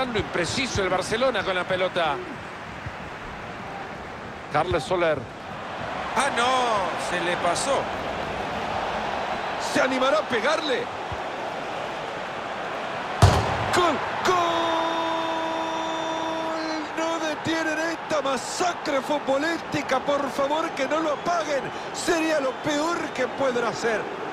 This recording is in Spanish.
jugando impreciso el Barcelona con la pelota. Carles Soler. ¡Ah, no! Se le pasó. ¿Se animará a pegarle? ¡Gol! ¡Gol! No detienen esta masacre futbolística. Por favor, que no lo apaguen. Sería lo peor que pueden hacer.